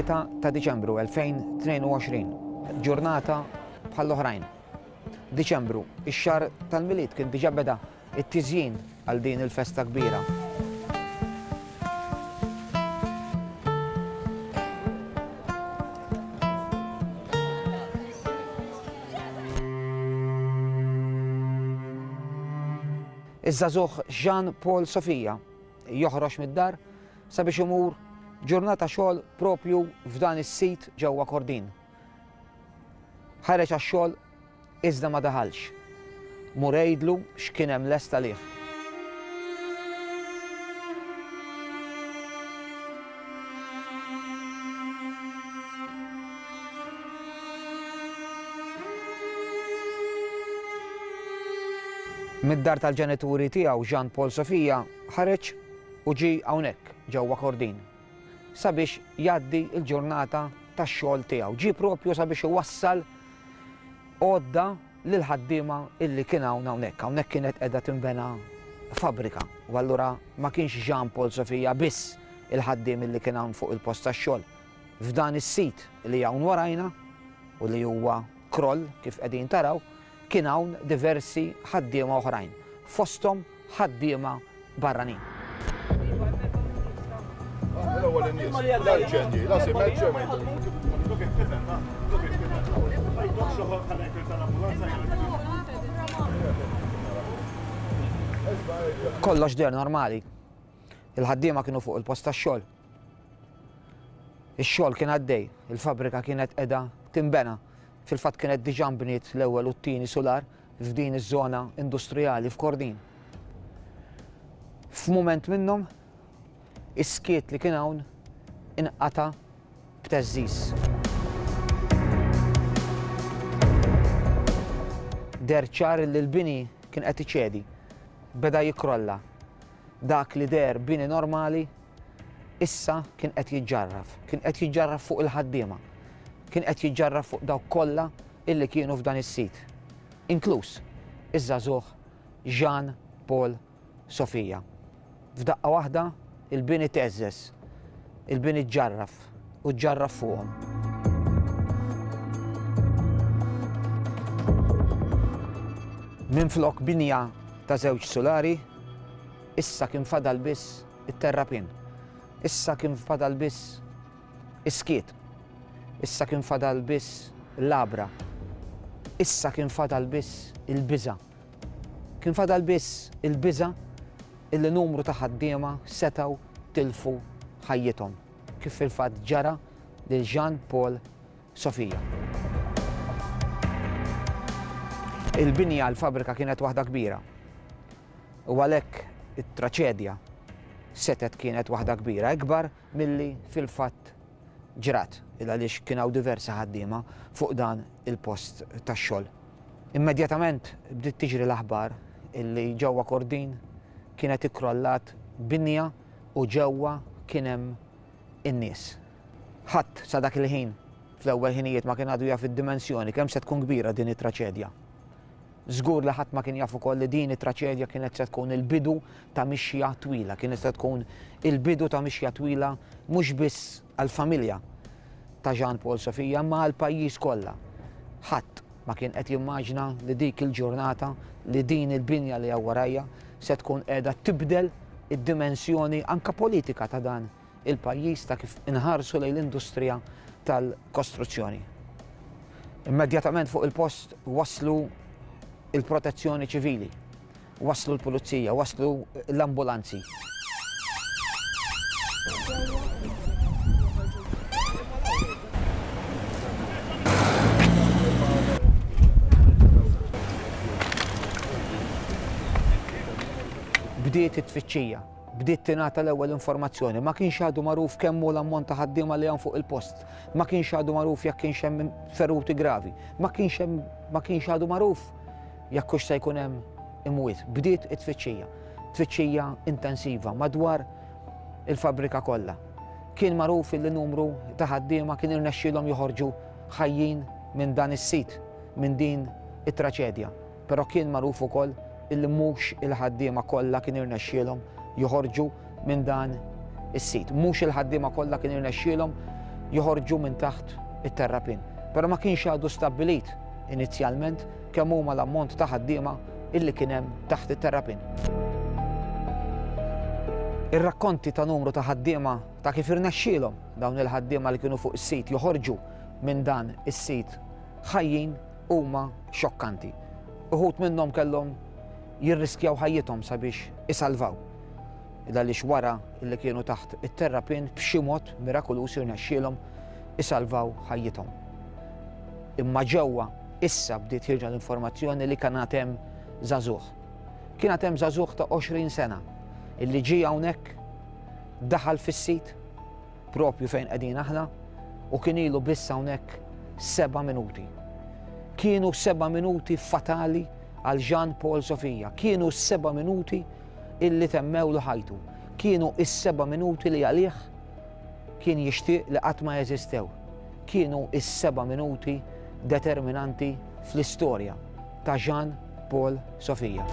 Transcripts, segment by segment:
3 ta' Diċembru 2022, ġurnata bħall-oħrajn. Diċembru, ix-xahar tal-milied kien diġà beda it-tiżjien għal din il-festa kbira. Iż-żagħżugħ Jean Paul Sofija joħroġ mid-dar sabiex imur ġurnata xogħol propju f'dan is-sit ġewwa Kordin. Ħareġ għax-xogħol iżda ma daħalx. Mur għejdlu x'kien hemm lest għalih. Mid-dar tal-ġenituri tiegħu Jean Paul Sofija ħareġ u ġie hawnhekk ġewwa Kordin sabiex jgħaddi l-ġurnata tax-xogħol tiegħu. Ġie propju sabiex iwassal għodda lil ħaddiema illi kien hawnhekk. Hawnhekk kienet qiegħda tinbena fabbrika u allura ma kienx Jean Paul Sofija biss il-ħaddiem illi kien hawn fuq il-post tax-xogħol. F'dan is-sit li hawn warajna u li huwa kroll kif qegħdin taraw, kien hawn diversi ħaddiema oħrajn, fosthom ħaddiema barranin. Kollox der normali. Il-ħaddiema kienu fuq il-post tax-xogħol. Ix-xogħol kien għaddej, il-fabbrika kienet qiegħda tinbena. Fil-fatt kienet diġà nbniet l-ewwel u t-tieni solar f'din iż-żona industrijali f'Kordin. F'mument minnhom is-skiet li kien hawn inqata' b'teżżiż. Der ċar li l-bini kien qed iċedi, beda jikrolla. Dak li der bini normali issa kien qed jiġġarraf fuq il-ħaddiema. Kien qed jiġġarraf fuq dawk kollha illi kienu f'dan is-sit, inkluż iż-żagħżugħ Jean Paul Sofija. F'daqqa waħda il-bini teżżes, il-bini ġġarraf u ġġarraf fuqhom. Minflok binja ta' żewġ solari, issa kien fadal biss it-terrapin, issa kien fadal biss is-skiet. Issa kien fadal biss l-labra, issa kien fadal biss il-biża. Kien fadal biss il-biża illi numru ta' ħaddiema setgħu tilfu ħajjithom, kif fil-fatt ġara lil Jean Paul Sofija. Il-binja l-fabbrika kienet waħda kbira u għalhekk it-traċedja setet kienet waħda kbira, ikbar milli fil-fatt ġrat, għaliex kien hawn diversi ħaddiema fuq dan il-post tax-xogħol. Immedjatament bdiet tiġri l-aħbar illi ġewwa Kordin kienet ikkrollat binja u ġewwa kien hemm in-nies. Ħadd sa dak il-ħin fl-ewwel ħinijiet ma kien għadu jaf id-dimensjoni kemm se tkun kbira din it-traċedja. Żgur li ħadd ma kien jaf ukoll li din it-traċedja kienet se tkun il-bidu ta' mixja twila, kienet se tkun il-bidu ta' mixja twila mhux biss għall-familja ta' Jean Paul Sofija ma għall-pajjiż kollha. Ħadd ma kien qed jimmaġina li dik il-ġurnata li din il-binja li hawn warajja se tkun qiegħda tibdel id-dimensjoni anke politika ta' dan il-pajjiż ta' kif inħarsu lejn l-industrija tal-kostruzzjoni. Immedjatament fuq il-post waslu il-protezzjoni ċivili, waslu l-pulizija, waslu l-ambulanzi. Bdiet it-tfittxija, bdiet tingħata l-ewwel informazzjoni, ma kienx għadu magħruf kemm hu l-ammont ta' ħaddiema li hawn fuq il-post, ma kienx għadu magħruf jekk kienx hemm feruti gravi, ma kienx għadu magħruf jekk hux se jkun hemm imwiet. Bdiet it-tfittxija, tfittxija intensiva madwar il-fabbrika kollha. Kien magħruf li numru ta' ħaddiema kien irnexxielhom joħorġu ħajjin minn dan is-sit, minn din it-traċedja, però kien magħruf ukoll illi mhux il-ħaddiema kollha kien irnexxielhom joħorġu minn dan is-sit. Mhux il-ħaddiema kollha kien irnexxielhom joħorġu minn taħt it-terrapin. Però ma kienx għadu stabbilit inizjalment kemm huma l-ammont ta' ħaddiema illi kien hemm taħt it-terrapin. Ir-rakkonti ta' numru ta' ħaddiema ta' kif irnexxielhom dawn il-ħaddiema li kienu fuq is-sit joħorġu minn dan is-sit ħajjin huma xokkanti. Uħud minnhom kellhom jirriskjaw ħajjithom sabiex isalvaw. Għaliex wara illi kienu taħt it-terrapin b'xi mod mirakulus irnexxielhom isalvaw ħajjithom. Imma ġewwa issa bdiet jirġa l-informazzjoni li kien hemm żagħżugħ. Kien hemm żagħżugħ ta' 20 sena illi ġie hawnhekk daħal fis-sit propju fejn qegħdin aħna u kien ilu biss hawnhekk 7 minuti. Kienu 7 minuti fatali għal Jean Paul Sofia. Kienu 7 minuti illi temmewlu ħajtu. Kienu is-7 minuti li għalih kien jixtieq li qatt ma jeżistew. Kienu is-7 minuti determinanti fl-istorja ta' Jean Paul Sofia.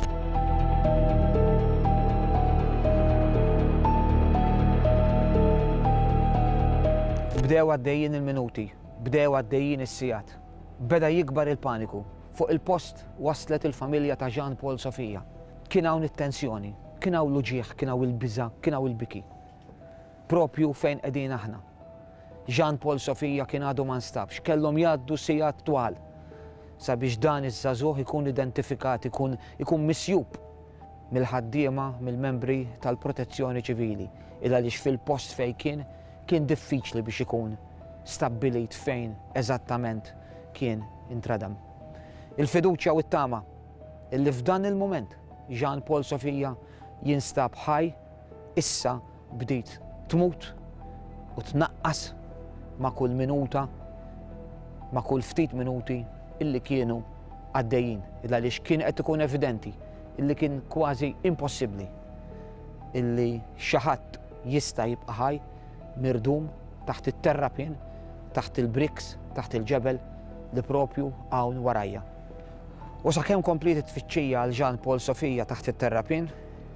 Bdew għaddejjin il-minuti, bdew għaddejjin is-sigħat. Beda jikbar il-paniku. Fuq il-post waslet il-familja ta' Jean Paul Sofia. Kien hawn it-tensjoni, kien hawn l-uġieħ, kien hawn il-biża', kien hawn il-biki. Propju fejn qegħdin aħna. Jean Paul Sofia kien għadu ma nstabx, kellhom jgħaddu sigħat twal sabiex dan iż-żagħżugħ ikun identifikat, ikun misjub mill-ħaddiema, mill-membri tal-protezzjoni ċivili. Għaliex fil-post fejn kien diffiċli biex ikun stabbilit fejn eżattament kien intradam. Il-fiduċja u t-tama illi f'dan il-moment Jean Paul Sofia jinstab ħaj issa bdiet tmut u tnaqqas ma' kull minuta, ma' kull ftit minuti illi kienu għaddejjin. Għaliex kien qed ikun evidenti illi kien kważi impossibbli illi xi ħadd jista' jibqa' ħaj mirdum taħt it-terrapin, taħt il-briks, taħt il-ġebel li propju hawn warajja. U sakemm komplit it-tfittxija għal Jean Paul Sofia taħt it-terrapin,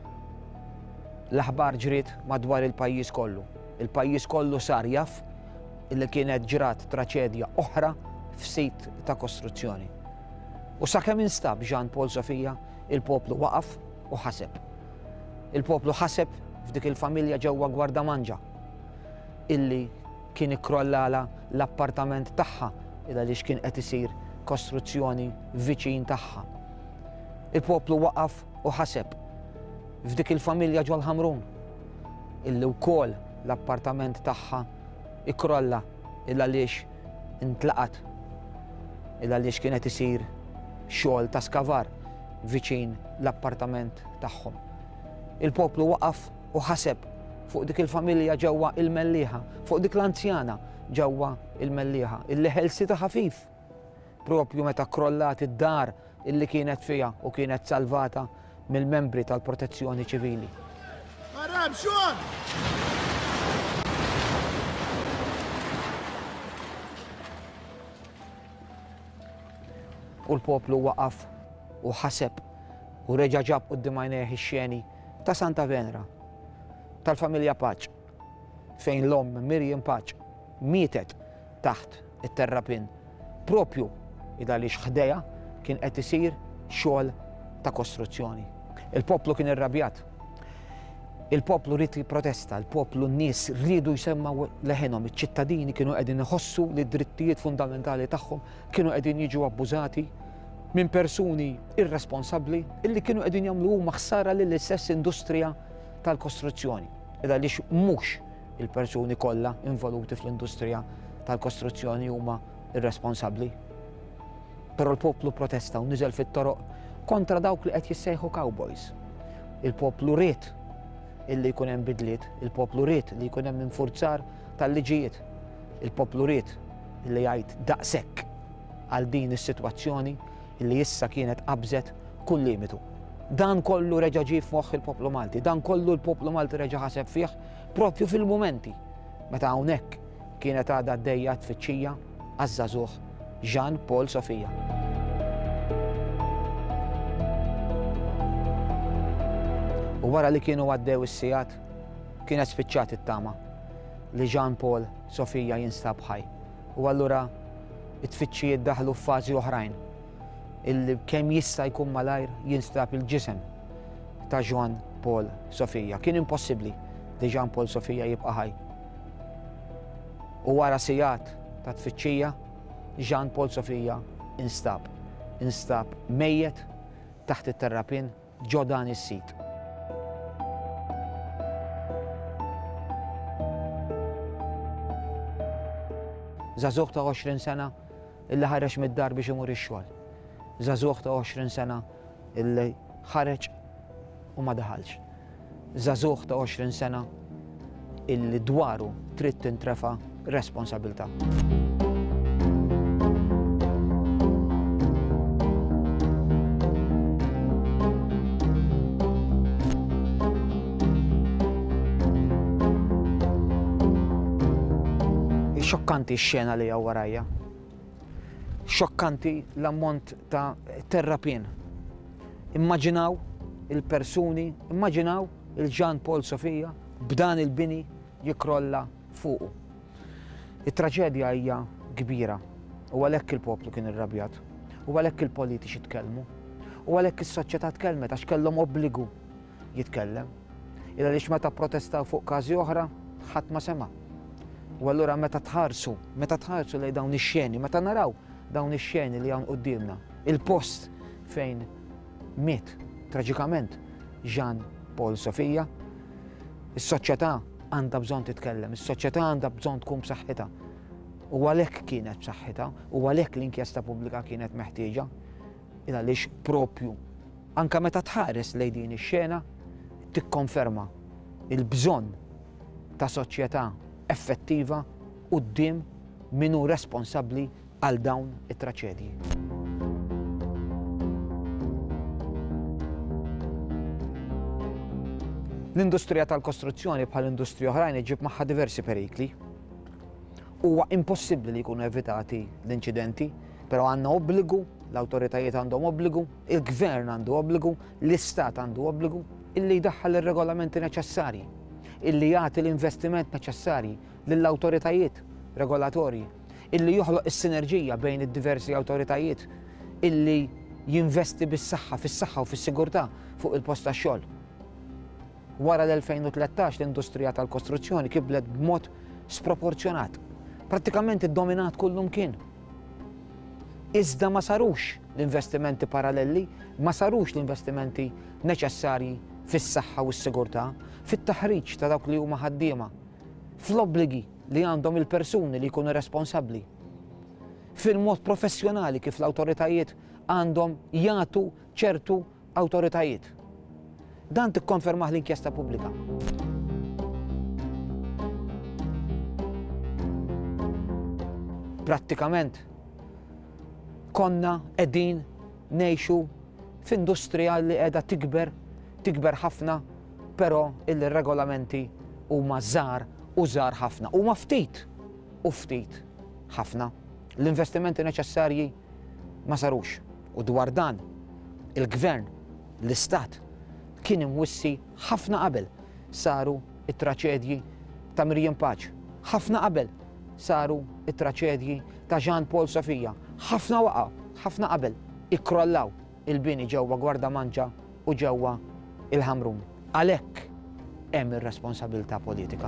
l-aħbar ġriet madwar il-pajjiż kollu. Il-pajjiż kollu sar jaf illi kienet ġrat traċedja oħra f'sit ta' kostruzzjoni. U sakemm instab Jean Paul Sofia, il-poplu waqaf u ħaseb. Il-poplu ħaseb f'dik il-familja ġewwa Gwardamanġa illi kien ikkrollala l-appartament tagħha għaliex kien qed isir kostruzzjoni viċin tagħha. Il-poplu waqaf u ħaseb f'dik il-familja ġol Ħamrun illi wkoll l-appartament tagħha ikkrolla għaliex intlaqat għaliex kienet isir xogħol ta' skavar viċin l-appartament tagħhom. Il-poplu waqaf u ħaseb fuq dik il-familja ġewwa il-Mellieħa, fuq dik l-anzjana ġewwa il-Mellieħa, illi ħelsita ħafif propju meta krollat id-dar illi kienet fiha u kienet salvata mill-membri tal-protezzjoni ċivili. Marab, xon! U l-poplu waqaf u ħaseb u reġa' ġab quddiem għajnejh ix-xeni ta' Santa Venera, tal-familja Paċ, fejn l-omm Mirjam Paċ mietet taħt it-terrapin propju għaliex ħdejha kien qed isir xogħol ta' kostruzzjoni. Il-poplu kien irrabjat. Il-poplu rrid jipprotesta, il-poplu n-nies rridu jsemmaw leħenhom, iċ-ċittadini kienu qegħdin iħossu li d-drittijiet fundamentali tagħhom kienu qegħdin jiġu abbużati minn persuni irresponsabbli illi kienu qegħdin jagħmlu huma ħsara lill-istess industrija tal-kostruzzjoni. Għaliex mhux il-persuni kollha involuti fl-industrija tal-kostruzzjoni huma irresponsabbli. Però l-poplu protesta u niżel fit-toroq kontra dawk li qed jissejħu cowboys. Il-poplu ried illi jkun hemm bidliet, il-poplu ried li jkun hemm infurzar tal-liġijiet. Il-poplu ried illi jgħid daqshekk għal din is-sitwazzjoni illi issa kienet qabżet kull limitu. Dan kollu reġa' ġie f'moħħ il-poplu Malti, dan kollu l-poplu Malti reġa' ħaseb fih propju fil-mumenti meta hawnhekk kienet għadha għaddejja tfittxija għaż-żagħżugħ Jean Paul Sofia. U wara li kienu għaddew is-sigħat kienet spiċċat it-tama. li Jean Paul Sofija jinstab ħaj. U allura it-tfittxijiet daħlu f'fażi oħrajn illi kemm jista' jkun malajr jinstab il-ġisem ta' Jean Paul Sofija. Kien impossibbli li Jean Paul Sofija jibqa' ħaj. U wara sigħat ta' tfittxija, Jean Paul Sofija instab mejjed taħt it-terrapin ġo dan is-sit. Żagħżugħ ta' 20 sena illi ħareġ mid-dar biex imur ix-xogħol. Żagħżugħ ta' 20 sena illi ħareġ u ma daħalx. Żagħżugħ ta' 20 sena illi dwaru trid tintrefa' responsabilità. Xokkanti x-xena li għaw warajja. Xokkanti l-ammont ta' terrapin. Immaġinaw il-persuni, immaġinaw il-Jean Paul Sofija b'dan il-bini jikrolla fuqu. Il-traġedja hija kbira u għalhekk il-poplu kien irrabjat, u għalhekk il-politiċi tkellmu, u għalhekk is-soċjetà tkellmet għax kellhom obbligu jitkellem. Illa għaliex meta protestaw fuq każi oħra ħadd ma sema'. U allura meta tħarsu lejn dawn ix-xeni, meta naraw dawn ix-xeni li hawn qudiemna, il-post fejn miet traġikament Jean Paul Sofija, is-soċjetà għandha bżonn titkellem, is-soċjetà għandha bżonn tkun b'saħħitha. U għalhekk kienet b'saħħitha, u għalhekk l-inkjesta pubblika kienet meħtieġa, il għaliex propju anke meta tħares lejn din ix-xena tikkonferma il-bżonn ta' soċjetà effettiva quddiem min hu responsabbli għal dawn it-traċedji. L-industrija tal-kostruzzjoni bħal industrija oħrajn iġib magħha diversi perikli. Huwa impossibbli li jkunu evitati l-inċidenti, però għandna obbligu, l-awtoritajiet għandhom obbligu, il-gvern għandu obbligu, l-istat għandu obbligu illi jdaħħal ir-regolamenti neċessarji, illi jagħti l-investiment neċessarji lill-awtoritajiet regolatorji, illi joħloq is-sinerġija bejn id-diversi awtoritajiet, illi jinvesti bis-saħħa, fis-saħħa u fis-sigurtà fuq il-post tax-xogħol. Wara l-2013 l-industrija tal-kostruzzjoni kiblet b'mod sproporzjonat. Prattikament iddominat kullum kien. Iżda ma sarux l-investimenti paralleli, ma sarux l-investimenti neċessarji fis-saħħa u s-sigurtà, fit-taħriġ ta' dawk li huma ħaddiema, fl-obbligi li għandhom il-persuni li jkunu responsabbli, fil-mod professjonali kif l-awtoritajiet għandhom jagħtu ċertu awtoritajiet. Dan tikkonfermah l-inkjesta pubblika. Prattikament konna qegħdin ngħixu f'industrija li qiegħda tikber ħafna, però il-regolamenti huma żgħar u żgħar ħafna. Huma ftit ħafna. L-investimenti neċessarji ma sarux. U dwar dan il-gvern, l-istat kien imwissi ħafna qabel saru it-traċedji ta' Mirjam Paċ. Ħafna qabel saru it-traċedji ta' Jean Paul Sofija. ħafna qabel ikkrollaw il-bini ġewwa Gwardamanġa u ġewwa il-Ħamrun. Għalhekk hemm ir-responsabilità politika.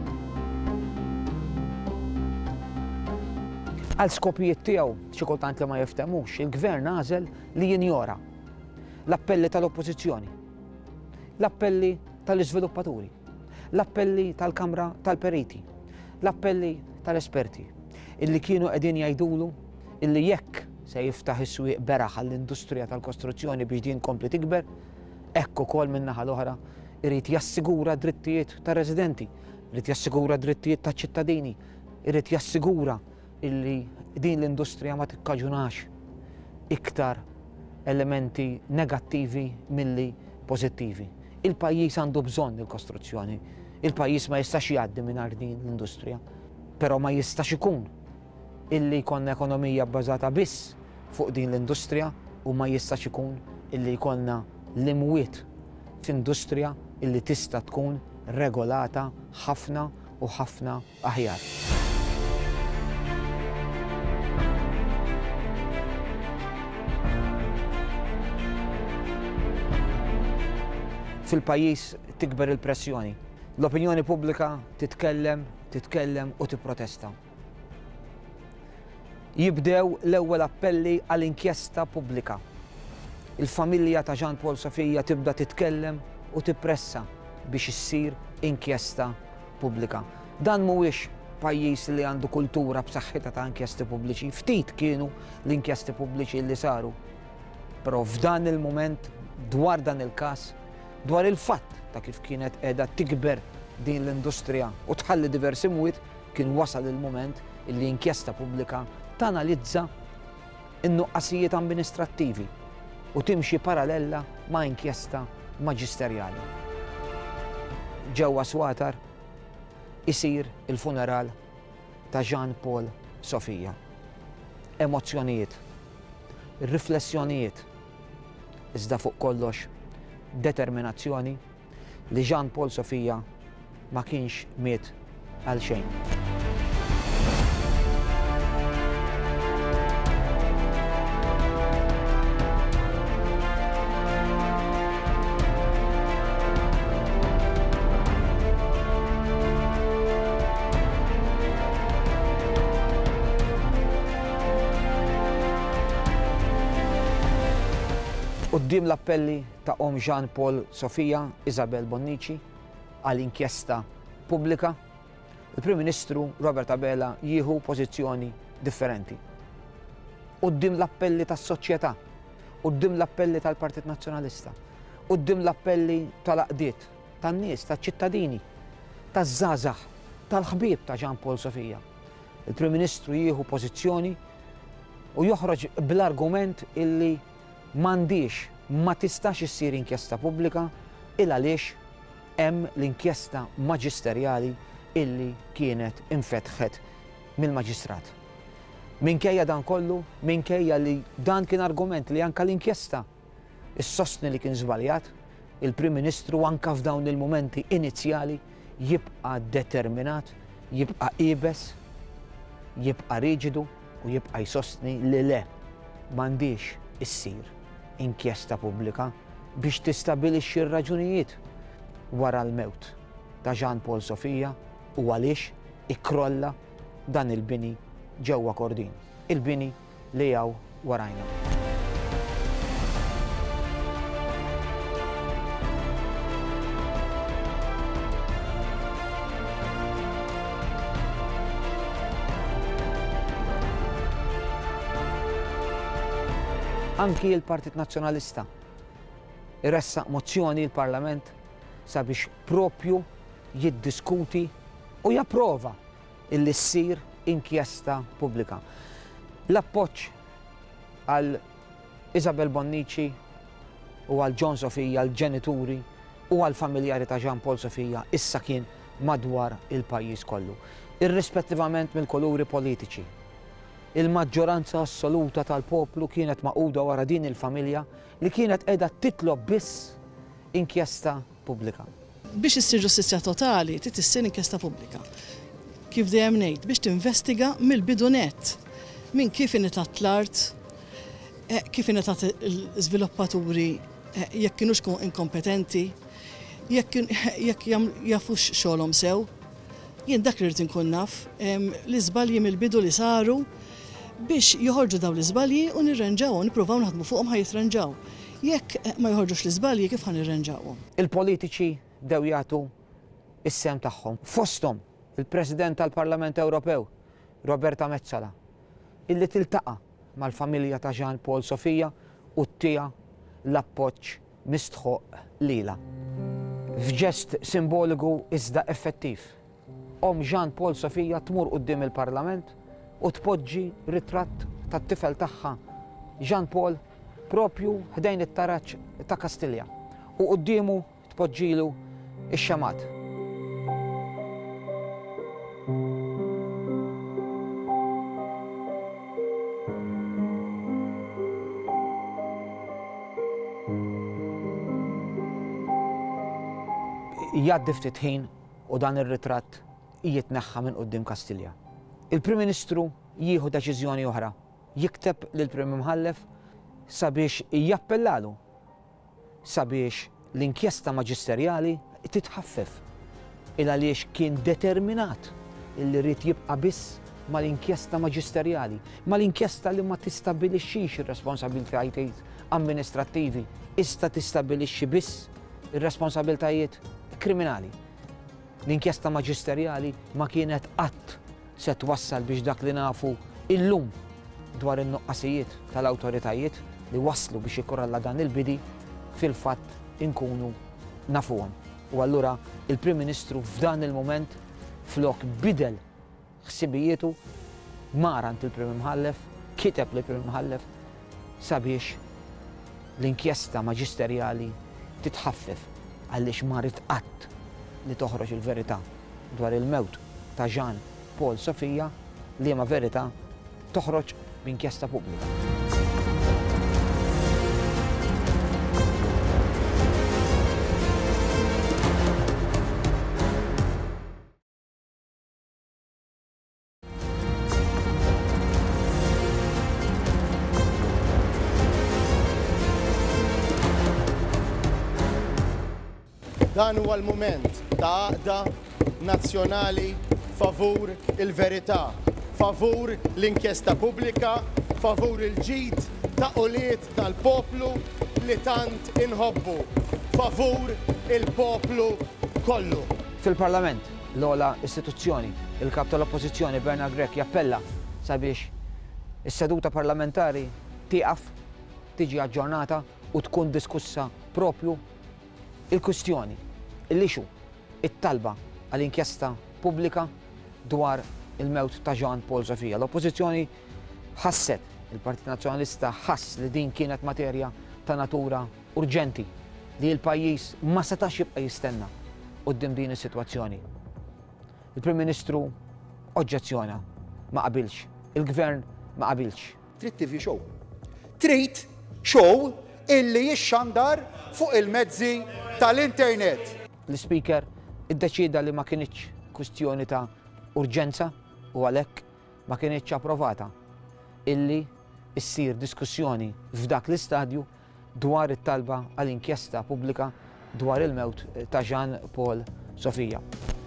Għal skopijiet tiegħu xi kultant li ma jiftemux, il-gvern għażel li jinjora l-appelli tal-oppożizzjoni, l-appelli tal-iżviluppaturi, l-appelli tal-Kamra tal-Periti, l-appelli tal-esperti, illi kienu qegħdin jgħidulu illi jekk se jiftaħ is-swieq beraħ għall-industrija tal-kostruzzjoni biex din kompli tikber, hekk ukoll min-naħa l-oħra irid jassigura drittijiet tar-residenti, irid jassigura drittijiet taċ-ċittadini, irid jassigura illi din l-industrija ma tikkaġunax iktar elementi negattivi milli pożittivi. Il-pajjiż għandu bżonn il-kostruzzjoni, il-pajjiż ma jistax jgħaddi mingħajr din l-industrija, però ma jistax ikun illi jkollna ekonomija bbażata biss fuq din l-industrija u ma jistax ikun illi jkollna l-imwiet f'industrija illi tista' tkun regolata ħafna u ħafna aħjar. Fil-pajjiż tikber il-pressjoni. L-opinjoni pubblika titkellem u tipprotesta. Jibdew l-ewwel appelli għall-inkjesta pubblika. Il-familja ta' Jean Paul Sofija tibda titkellem u tippressa biex issir inkjesta pubblika. Dan mhuwiex pajjiż li għandu kultura b'saħħitha ta' inkjesti pubbliċi. Ftit kienu l-inkjesti pubbliċi li saru. Però f'dan il-mument dwar dan il-każ, dwar il-fatt ta' kif kienet qiegħda tikber din l-industrija u tħalli diversi mwiet, kien wasal il-mument illi inkjesta pubblika tanalizza in-nuqqasijiet amministrattivi u timxi parallela ma' inkjesta maġisterjali. Ġewwa Swatar isir il-funeral ta' Jean Paul Sofija. Emozzjonijiet, riflessjonijiet, iżda fuq kollox determinazzjoni li Jean Paul Sofija ma kienx miet għal xejn. Quddiem l-appelli ta' Jean Paul Sofija, Isabel Bonnici, għall-inkjesta pubblika, il-Prim Ministru Robert Abela jieħu pożizzjoni differenti. Quddiem l-appelli tas-soċjetà, quddiem l-appelli tal-Partit Nazzjonalista, quddiem l-appelli tal-aqdiet, tan-nies, taċ-ċittadini, taż-żgħażagħ, tal-ħbieb ta' Jean Paul Sofija. Il-Prim Ministru jieħu pożizzjoni u joħroġ bl-argument illi ma tistax issir inkjesta pubblika il għaliex hemm l-inkjesta maġisterjali illi kienet infetħet mill-maġistrat. Minkejja dan kollu, minkejja li dan kien argument li anke l-inkjesta issostni li kien żbaljat, il-Prim Ministru anke f'dawn il-momenti inizjali jibqa' determinat, jibqa' qiebes, jibqa' riġidu u jibqa' jsostni li le m'għandix issir inkjesta pubblika biex tistabilixxi r-raġunijiet wara l-mewt ta' Jean Paul Sofija u għaliex ikkrolla dan il-bini ġewwa Kordin. Il-bini li jew warajna. Anki il-Partit Nazzjonalista irressaq mozzjoni l-Parlament sabiex propju jiddiskuti u japprova illi ssir inkjesta pubblika. L-appoġġ għal Isabel Bonnici u għal John Sofija, għal ġenituri u għal familjari ta' Jean Paul Sofija issa kien madwar il-pajjiż kollu, irrispettivament mill-kuluri politiċi. Il-maġġoranza assoluta tal-poplu kienet maquda wara din il-familja li kienet qiegħda titlob biss inkjesta pubblika. Biex issir ġustizzja totali, trid issir inkjesta pubblika. Kif dejjem ngħid, biex tinvestiga mill-bidu nett minn kif initat l-art, kif initat l-żviluppaturi, jekk kienux inkompetenti, jekk jafux xogħolhom sew. Jien dak li rrid inkun naf, l-iżbalji mill-bidu li saru biex joħorġu dawn l-iżbalji u nirranġawhom, nippruvaw naħdmu fuqhom ħajjitranġaw. Jekk ma joħorġux l-iżbalji kif ħanirranġawhom. Il-politiċi dew jagħtu is-sem tagħhom. Fosthom il-President tal-Parlament Ewropew, Roberta Metsola, illi tiltaqa' mal-familja ta' Jean Paul Sofija u ttieha l-appoġġ mistħoq lilha. F'ġest simboliku iżda effettiv. Jean Paul Sofija tmur quddiem il-Parlament u tpoġġi ritratt tat-tifel tagħha Jean Paul propju ħdejn it-taraġġ ta' Kastilja u quddiemu tpoġġilu x-xamat. Jgħaddi ftit ħin u dan ir-ritratt jitneħħa minn qudiem Kastilja. Il-Prim Ministru jieħu deċiżjoni oħra, jikteb lill-Prim Imħallef sabiex jappellalu sabiex l-inkjesta maġisterjali titħaffef il-għaliex kien determinat illi rrid jibqa' biss mal-inkjesta maġisterjali, mal-inkjesta li ma tistabilixxix ir-responsabbiltajiet amministrattivi, issa tistabilixxi biss ir-responsabiltajiet kriminali. L-inkjesta maġisterjali ma kienet qatt se twassal biex dak li nafu illum dwar in-nuqqasijiet tal-awtoritajiet li waslu biex ikorralla dan il-bidi fil-fatt inkunu nafuhom. U allura il-Prim Ministru f'dan il-moment flok bidel ħsibijietu marant il-Prim Imħallef, kiteb lill-Prim Imħallef sabiex l-inkjesta maġisterjali titħaffef għaliex marit qatt li toħroġ il-verità dwar il-mewt ta' Jean Paul Sofia li ma verità toħroġ b'inkjesta pubblika. Dan huwa l-mument ta' għaqda nazzjonali favur il-verità, favur l-inkjesta pubblika, favur il-ġid ta' quliet tal-poplu li tant inħobbu, favur il-poplu kollu. Fil-Parlament, l-ola istituzzjoni, il-kap tal-Oppożizzjoni Bernard Grech jappella sabiex is-seduta parlamentari tieqaf, tiġi aġġornata u tkun diskussa propju il-kwistjoni, il-ixu, it-talba għall-inkjesta pubblika dwar il-mewt ta' Jean Paul Sofia. L-Oppożizzjoni ħasset, il-Partit Nazzjonalista ħass li din kienet materja ta' natura urġenti li l-pajjiż ma setax jibqa' jistenna quddiem din is-sitwazzjoni. Il-Prim Ministru oġġezzjona, ma qabilx, il-Gvern ma qabilx. Trid TV show. Trid show illi jixxandar fuq il-mezzi tal-internet. L-Speaker iddeċida li ma kienx kwistjoni ta' urġenza u għalhekk ma kienx approvata illi issir diskussjoni f'dak l-istadju dwar it-talba għall-inkjesta pubblika dwar il-mewt ta' Jean Paul Sofia.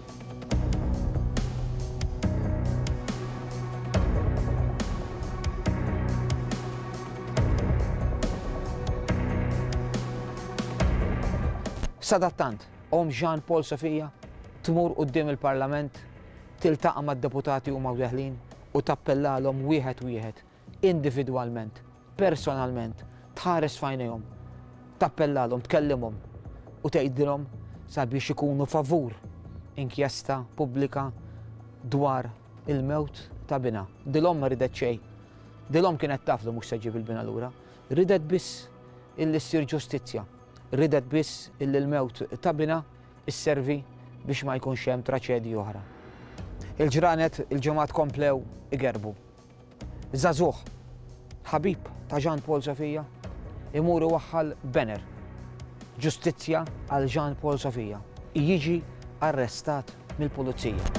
Sadattant, Jean Paul Sofia tmur quddiem il-Parlament, tiltaqa' mad-deputati huma weħlin u tappellalhom wieħed wieħed, individwalment, personalment, tħares f'għajnejhom, tappellalhom, tkellimhom u tgħidilhom sabiex ikunu favur inkjesta pubblika dwar il-mewt ta' Bina. Dilhom ma ridet xejn, dilhom kienet taflu mhux se ġib il-Bina lura, ridet biss illi ssir ġustizzja. Ridet biss illi l-mewt ta' Bina isservi biex ma jkunx hemm traċedji oħra. Il-ġranet il-ġimgħat komplew igerbu. Żagħżugħ, ħabib ta' Jean Paul Sofia, imur iwaħħal banner. Ġustizzja għal Jean Paul Sofia. Jiġi arrestat mill-pulizija.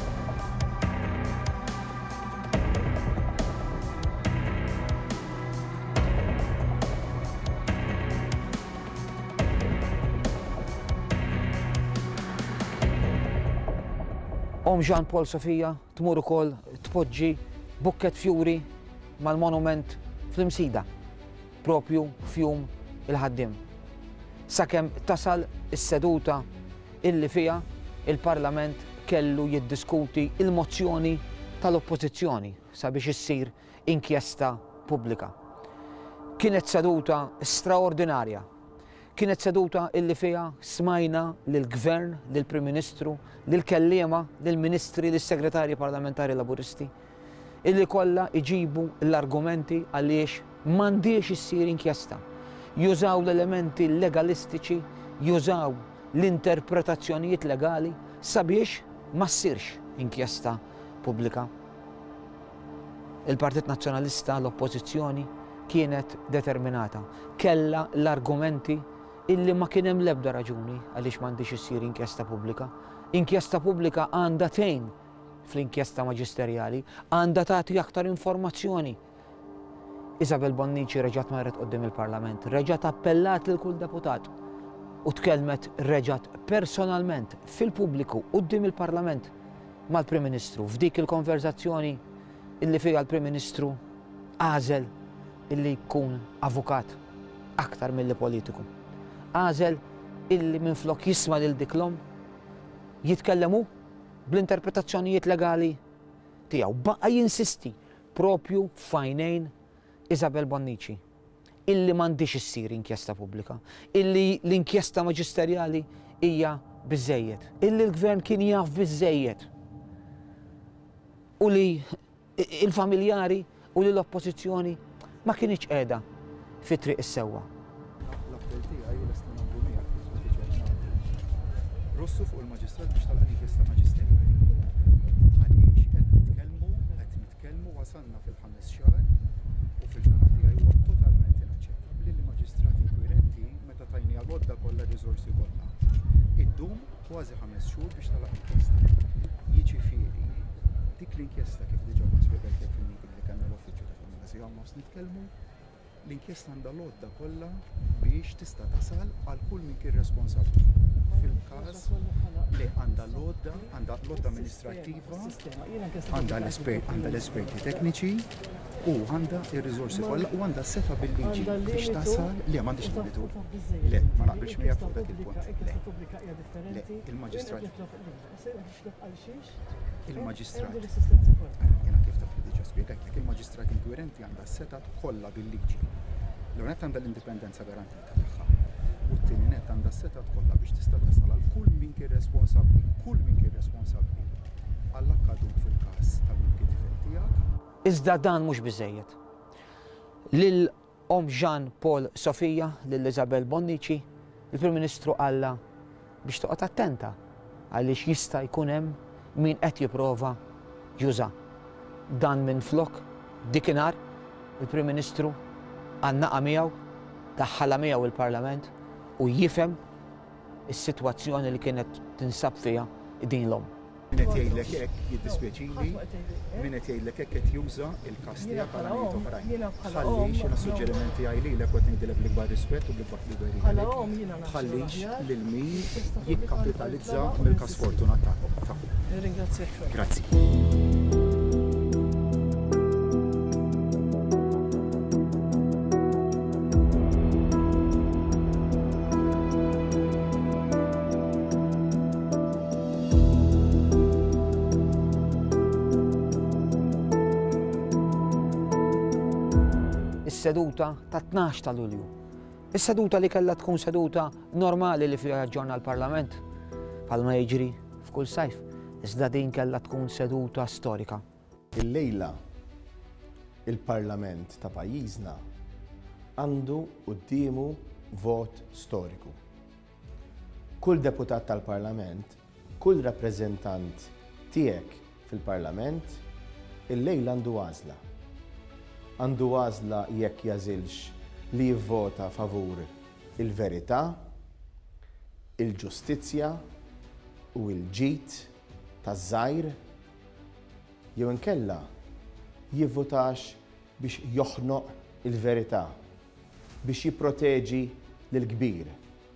Jean Paul Sofia tmur ukoll tpoġġi bukket fjuri mal-monument fl-imsida, propju fjum il-ħaddim. Sakemm tasal is-seduta illi fiha il-Parlament kellu jiddiskuti il-mozzjoni tal-Oppożizzjoni sabiex issir inkjesta pubblika. Kienet seduta straordinarja. Kienet seduta illi fiha smajna lill-Gvern, lill-Prim Ministru, lill-kelliema, lill-Ministri, lill-Segretarji Parlamentari Laburisti, illi kollha iġibu l-argumenti għaliex m'għandix issir inkjesta. Jużaw l-elementi legalistiċi, jużaw l-interpretazzjonijiet legali sabiex ma ssirx inkjesta pubblika. Il-Partit Nazzjonalista, l-Oppożizzjoni, kienet determinata. Kella l-argumenti illi ma kien hemm l-ebda raġuni għaliex m'għandix issir inkjesta pubblika. Inkjesta pubblika għandha tgħin fl-inkjesta maġisterjali għandha tagħti aktar informazzjoni. Isabel Bonnici reġgħet marret qudiem il-Parlament, reġgħet appellat lil kull deputat u tkellmet reġgħet personalment fil-pubbliku quddiem il-Parlament mal-Prim Ministru f'dik il-konverzazzjoni illi fiha l-Prim Ministru għażel illi jkun avukat aktar milli politiku. Għażel illi minflok jisma' lil dik l-omm jitkellemu bl-interpretazzjonijiet legali tiegħu. Baqa' jinsisti propju f'għajnejn Isabel Bonnici illi m'għandix issir inkjesta pubblika, illi l-inkjesta maġisterjali hija biżżejjed, illi l-gvern kien jaf biżżejjed u li il-familjari u li l-oppożizzjoni ma kienx qiegħda fit-triq is-sewwa. L-appell tiegħi lest nagħmlu miegħek Rossu fuq il-maġistrat biex talqa' inkjesta maġisterjali. Għaliex qed nitkellmu wasalna fil-5 xahar u fil-fema tiegħi huwa totalment inaċċettabbli li maġistrati inkwirenti meta tajni għal-għodda kollha riżorsi kollha. Iddum kważi 5 xhur biex talaq inkjesta. Jiġifieri dik l-inkjesta kif diġà kont spjegajtek fil-meeting li kellna l-uffiċċju ta' familja sija nofs nitkellmu, l-inkjesta għandha l-għodda kollha biex tista' tasal għal kull min kien responsabbli. Fil-każ li għandha l-għodda, għandha l-għodda amministrattiva, għandha l-esperti tekniċi u għandha ir-riżorsi kollha u għandha seta' bil-liġi biex tasal li m'għandix nibitu. Le, ma naqbilx miegħek fuq dak il-punt. Le, il-maġistrat. Jiena kif taf li diġà spjegajtek, il-maġistrat inkwirenti għandha seta' kollha bil-liġi. L-għonet għandha l-indipendenza garantita tagħha. U t-tieni net għandha s-setat kollha biex tista' tasal għal kull min kien responsabbli għall-akkadut fil-każ tal-mulki tifel tiegħek. Iżda dan mhux biżżejjed. Lil Om Jean Paul Sofija, lil Isabel Bonnici, il-Prim Ministru qalla biex toqgħod attenta għaliex jista' jkun hemm min qed jipprova juża. Dan minflok dikinhar il-Prim Ministru għannaqa miegħu, daħħala miegħu il-Parlament u jifhem is-sitwazzjoni li kienet tinsab fiha din l-omm. Min qed jgħidlek hekk jiddispjaċili, min qed jgħidlek hekk qed juża l-każ tiegħek għal għanijiet oħrajn. Ħallix jiena suġġerimenti għajlilek qed ngħidilek bl-ikbar rispett u bl-ikbar liberija. Ħallix lil min jikkapitalizza mill-każ fortunat tagħhom. Ringrazzjak. Grazzi. Is-seduta ta' 12 ta' Lulju. Is-seduta li kellha tkun seduta normali li fiha jaġġorna l-Parlament bħalma jiġri f'kull sajf. Iżda din kellha tkun seduta storika. Il-lejla il-Parlament ta' pajjiżna għandu qudiemu vot storiku. Kull deputat tal-Parlament, kull rappreżentant tiegħek fil-Parlament, il-lejla għandu għażla. Għandu għażla jekk jażilx li jivvota favur il-verità, il-ġustizzja u l-ġid taż-żgħir, jew inkella jivvotax biex joħnoq il-verità, biex jipproteġi lill-kbir.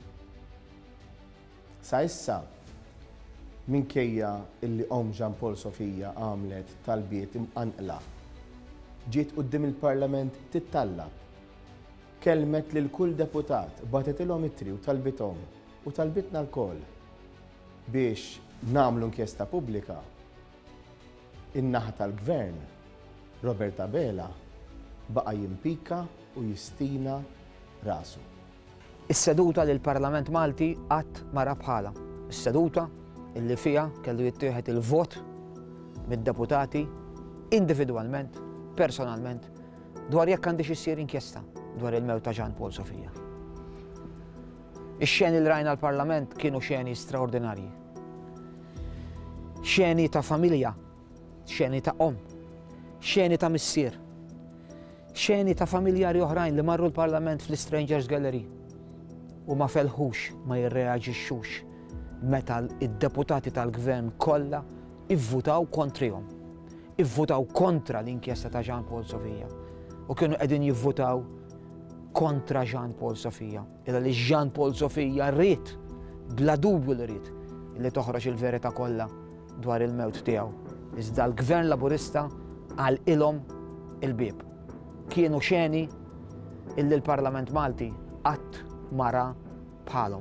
Sa issa, minkejja illi Om Jean Paul Sofija għamlet talbiet imqanqla, ġiet quddiem il-Parlament tittallab, kelmet lil kull deputat, batetilhom it-tri u talbithom u talbitna lkoll biex nagħmlu inkjesta pubblika. In-naħa tal-Gvern, Robert Abela, baqa' jimpika u jistina rasu. Is-seduta li l-Parlament Malti qatt mara bħala. Is-seduta illi fiha kellu jittieħed il-vot mid-deputati individwalment, personalment, dwar jekk għandix issir inkjesta dwar il-mewt ta' Jean Paul Sofija. Ix-xeni li rajna l-Parlament kienu xeni straordinarji. Xeni ta' familja, xeni ta' om, xeni ta' missier, xeni ta' familjari oħrajn li marru l-Parlament fl-Strangers Gallery u ma felħux, ma jirreaġixxux meta id-deputati tal-Gvern kollha ivvutaw kontrihom. Ivvutaw kontra l-inkjesta ta' Jean Paul Sofija. U kienu qegħdin jivvutaw kontra Jean Paul Sofija. Illa li Jean Paul Sofija rrid, bla dubju li rrid, li toħroġ il-verità kollha dwar il-mewt tiegħu. Iżda l-Gvern Laburista għal ilhom il-bieb. Kienu xeni illi l-Parlament Malti qatt mara bħalhom.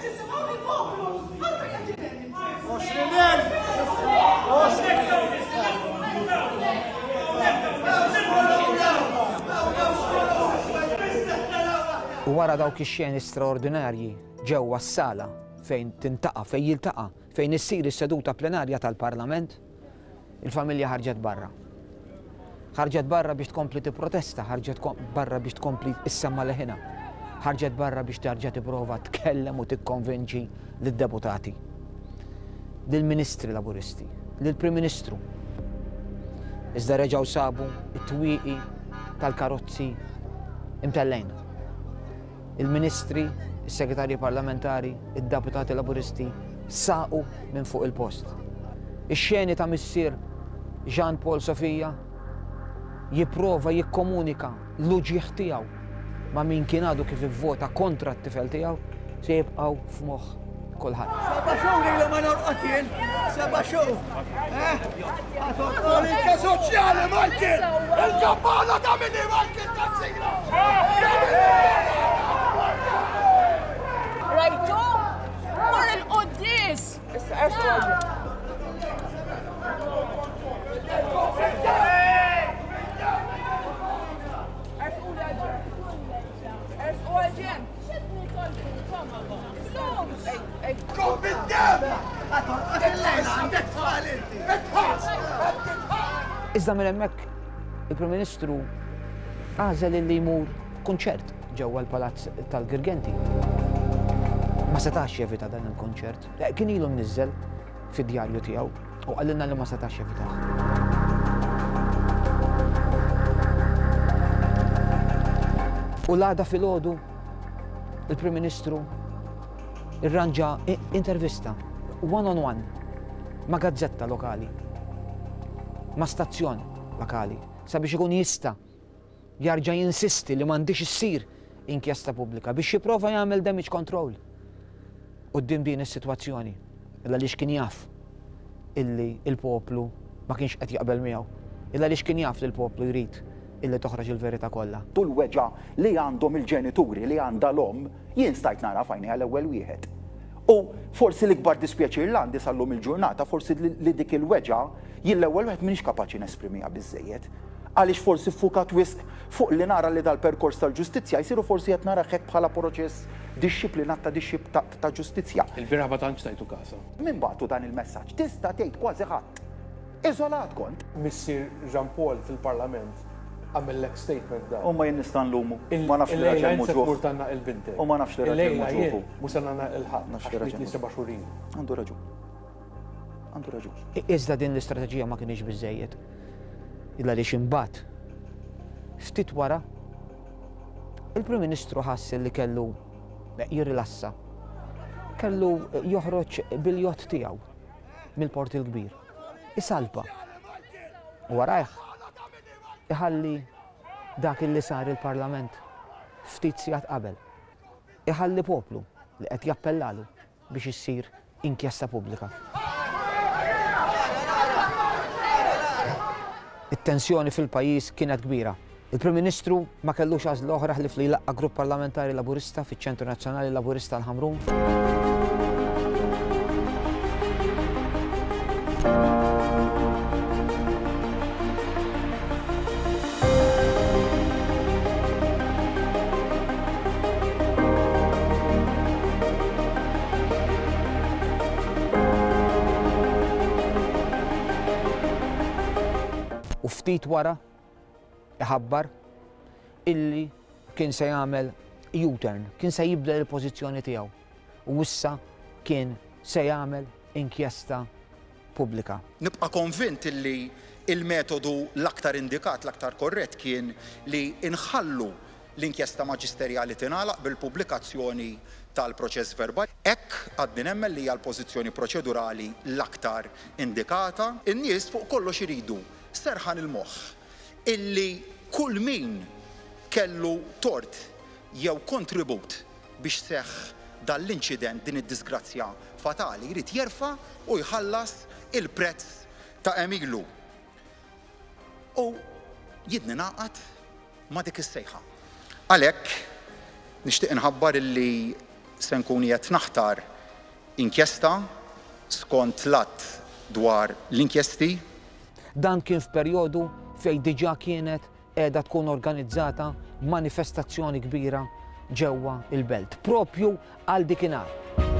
U wara dawk ix-xeni straordinarji ġewwa s-sala fejn tintaqa', fejn jiltaqa', fejn issir is-seduta plenarja tal-Parlament, il-familja ħarġet barra. Ħarġet barra biex tkompli tipprotesta, ħarġet barra biex tkompli issemma leħinha, ħarġet barra biex terġa' tipprova tkellem u tikkonvinċi lid-deputati, lill-Ministri Laburisti, lill-Prim Ministru. Iżda reġgħu sabu t-twieqi tal-karozzi imtellejn. Il-Ministri, is-Segretarji Parlamentari, id-Deputati Laburisti saqu minn fuq il-post. Ix-xeni ta' missier Jean Paul Sofija jipprova jikkomunika l-uġieħ tiegħu ma' min kien għadu kif ivvota kontra t-tifel tiegħu se jibqgħu f'moħħ kulħadd. Seba' xhur li ma norqotin, seba' xhur. Politika soċjali Michael! Il-ġabbala ta' minni Michael Tazzina! Rajtu? Mar il-qoddis! Iżda minn hemmhekk il-Prim Ministru għażel li jmur kunċert ġewwa l-Palazz tal-Girgenti. Ma setax jevita dan il-kunċert. Kien ilu mniżżel fid-djarju tiegħu u qalilna li ma setax jevita. U l-għada filgħodu il-Prim Ministru irranġa intervista one-on-one ma' gazzetta lokali, ma' stazzjon lokali, sabiex ikun jista' jarġa' jinsisti li m'għandix issir inkjesta pubblika biex jipprova jagħmel damage control quddiem din is-sitwazzjoni għaliex kien jaf illi l-poplu ma kienx qed jaqbel miegħu, għaliex kien jaf li l-poplu jrid illi toħroġ il-verità kollha. Tul weġa li għandhom il-ġenituri li għandha l-om jien stajt nara fajni għal-ewwel wieħed. U forsi l-ikbar dispjaċir l-għandi sal-lum il-ġurnata, forsi li dik il-weġa jien l-ewwel wieħed m'iniex kapaċi nesprimiha biżżejjed. Għaliex forsi fukat wisq fuq li nara li dal-perkors tal-ġustizzja jsiru forsi qed nara hekk bħala proċess dixxiplinat ta' ġustizzja. Il-biraħ ma tantx tajtu kasa. Min bagħtu dan il-messaġġ? Tista' tgħid kważi ħadd. Iżolat kont. Missier Jean Paul fil-Parlament għamellek statement da. U ma jien nista' nlumu. Ma nafx li raġel muġuħ. U ma nafx li raġel muġuħu. Musanna il-ħadd. Nafx li raġel muġuħu. Għandu raġun. Għandu raġun. Iżda din l-istrateġija ma kienx biżżejjed. Illa li ximbat. Ftit wara, il-Prim Ministru ħass li kellu jirrilassa. Kellu joħroġ bil-jott tiegħu mill-Port il-Kbir. Isalpa. U warajh iħalli dak li sar il-Parlament ftit sigħat qabel. Iħalli poplu li qed jappellalu biex issir inkjesta pubblika. It-tensjoni fil-pajjiż kienet kbira. Il-Prim Ministru ma kellux għażla oħra ħlif li jlaqqa grupp parlamentari Laburista fiċ-Ċentru Nazzjonali Laburista l-Ħamrun. U ftit wara iħabbar illi kien se jagħmel U-turn, kien se jibda l-pożizzjoni tiegħu u issa kien se jagħmel inkjesta pubblika. Nibqa' konvint illi il-metodu l-aktar indikat, l-aktar korrett kien li inħallu l-inkjesta maġisterjali tingħalaq bil-pubblikazzjoni tal-proċess verbali. Hekk għadni nemmen li hija l-pożizzjoni proċedurali l-aktar indikata. In-nies fuq kollox iridu serħan il-moħħ illi kull min kellu tort jew kontribut biex seħħ dal-inċident din id-disgrazzja fatali jrid jerfa' u jħallas il-prezz ta' emilu. U jidni naqat ma' dik is-sejħa. Għalhekk nixtieq inħabbar illi se nkun qed naħtar inkjesta skont l-att dwar l-inkjesti. Dan kien f'perjodu fejn diġà kienet qiegħda tkun organizzata manifestazzjoni kbira ġewwa il-belt, propju għal dikinhar.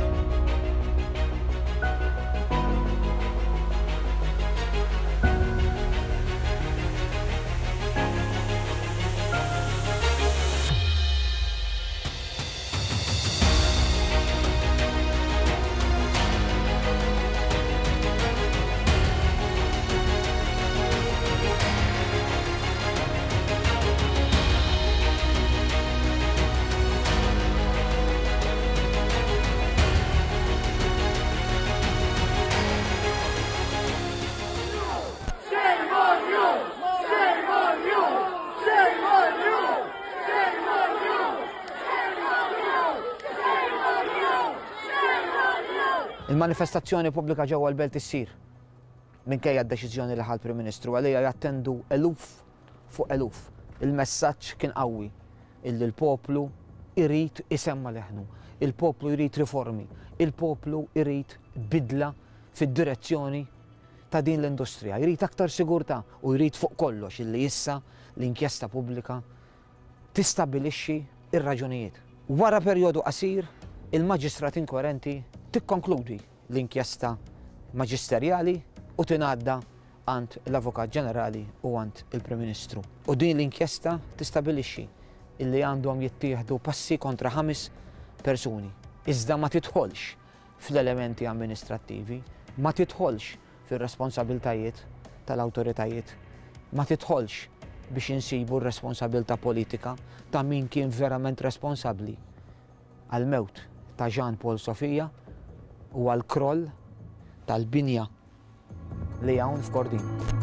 Il-manifestazzjoni pubblika ġewwa l-belt issir minkejja d-deċiżjoni li ħal Prim Ministru għalija jattendu eluf fuq eluf. Il-messaġġ kien qawwi illi l-poplu irid isemma leħnu, il-poplu jrid riformi, il-poplu jrid bidla fid-direzzjoni ta' din l-industrija, jrid aktar sigurtà u jrid fuq kollox illi issa l-inkjesta pubblika tistabbilixxi ir-raġunijiet. Wara perjodu qasir, il-maġistrat inkoerenti tikkonkludi l-inkjesta maġisterjali u tingħadda għand l-Avukat Ġenerali u għand il-Prim Ministru. U din l-inkjesta tistabilixxi illi għandhom jittieħdu passi kontra 5 persuni. Iżda ma tidħolx fl-elementi amministrattivi, ma tidħolx fir-responsabiltajiet tal-awtoritajiet, ma tidħolx biex insibu r-responsabilità politika ta' min kien verament responsabbli għal-mewt ta' Jean Paul Sofija u għal-kroll tal-binja li hawn f'Kordin.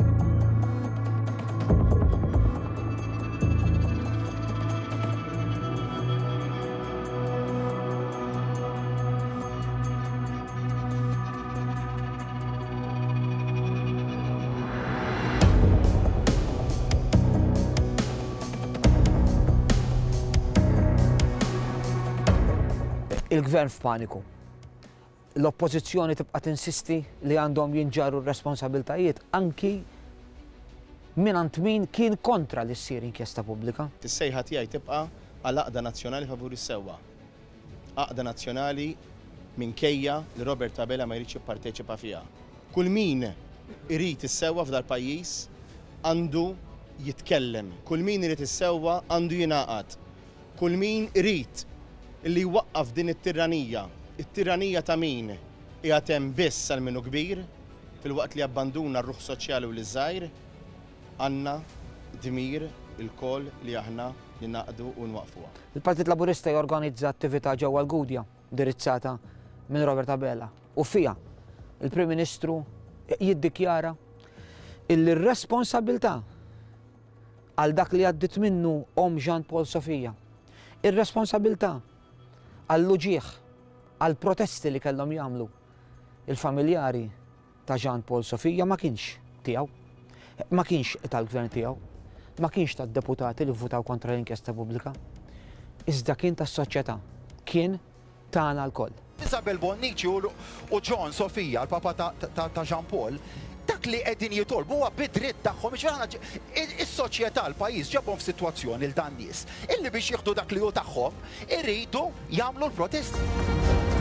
Il-gvern f'paniku. L-oppożizzjoni tibqa' tinsisti li għandhom jinġarru r-responsabiltajiet anki minant min kien kontra li ssir inkjesta pubblika. Is-sejħa tiegħi tibqa' għal Għaqda Nazzjonali favur is-sewwa. Għaqda Nazzjonali minkejja li Robert Abela ma jridx jipparteċipa fiha. Kull min irid is-sewwa f'dal pajjiż għandu jitkellem. Kull min irid is-sewwa għandu jingħaqad. Kull min irid illi waqqaf din it-tiranija ta' min qiegħed hemm biss għal minnu kbir fil-waqt li abbanduna r-ruħ soċjali u l-żgħir għandna dmir il-koll li aħna ningħaqdu u nwaqfuha. Il-Partit Laburista jorganizza attività ġewwa l-Gudja indirizzata minn Robert Abela u fiha il-Prim Ministru jiddikjara illi r-responsabilità għal dak li għaddit minnu Jean Paul Sofija, ir-responsabilità għall-uġieħ, għall-protesti li kellhom jagħmlu il-familjari ta' Jean Paul Sofija ma kienx tiegħu, ma kienx tal-gvern tiegħu, ma kienx tad-deputati li vvutaw kontra l-inkjesta pubblika, iżda kien tas-soċjetà, kien tagħna lkoll. Isabel Bonnici u John Sofija, l-papa ta' Jean Paul, dak li qegħdin jitolbu huwa bidritt tagħhom is-soċjetà l-pajjiż ġabhom f'sitwazzjoni l dan nies illi biex jieħdu dak li hu tagħhom iridu jagħmlu l-protesti.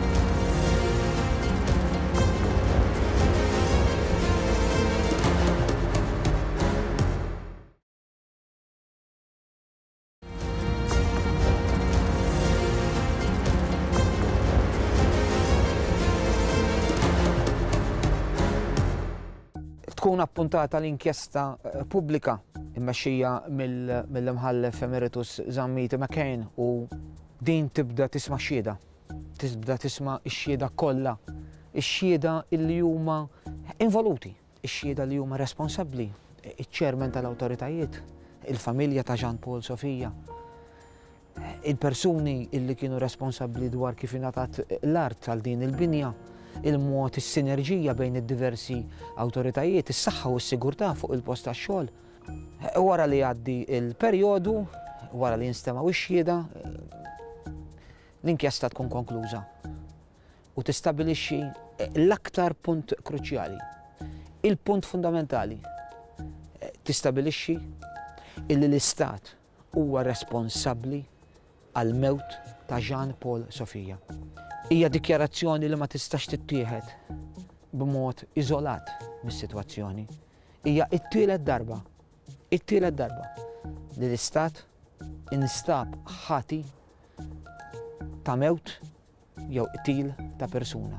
Tkun appuntata l-inkjesta pubblika immexxija mill-imħallef Emeritus Zammiti McCain u din tibda tisma' xhieda tibda tisma' x-xhieda kollha, x-xhieda li huma involuti, x-xhieda li huma responsabbli, iċ-ċermen tal-awtoritajiet, il-familja ta' Jean Paul Sofija, il-persuni illi kienu responsabbli dwar kif ingħatat l-art għal din il-binja, il-mod, is-sinerġija bejn id-diversi awtoritajiet, is-saħħa u s-sigurtà fuq il-post tax-xogħol. Wara li għaddi il-perjodu, wara li jinstemaw ix-xhieda, l-inkjesta tkun konkluża u tistabilixxi l-aktar punt kruċjali, il-punt fundamentali. Tistabilixxi illi l-Istat huwa responsabbli għal mewt ta' Jean Paul Sofija. Hija dikjarazzjoni li ma tistax tittieħed b'mod iżolat mis-sitwazzjoni. Hija t-tielet darba li l-Istat instab ħati ta' mewt jew qtil ta' persuna.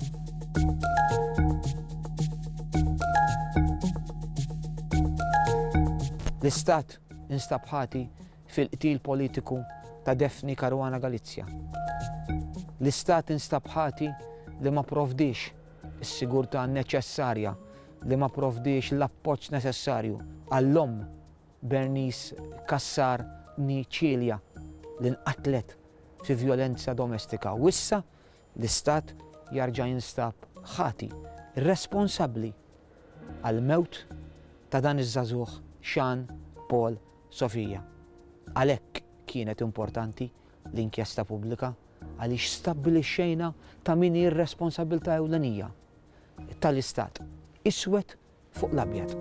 L-Istat instab ħati fil-qtil politiku ta' Daphne Caruana Galizia. L-Istat instab ħati li ma provdix is-sigurtà neċessarja, li ma provdix l-appoġġ neċessarju għall-omm Bernice Cassar Nicilja li nqatlet fi vjolenza domestika. U issa l-Istat jarġa' jinstab ħati responsabbli għal-mewt ta' dan iż-żagħżugħ Jean Paul Sofija. Għalhekk kienet importanti l-inkjesta pubblika għaliex stabbilixxejna ta' min hi r-responsabbiltà ewlenija tal-Istat, iswed fuq l-abjad.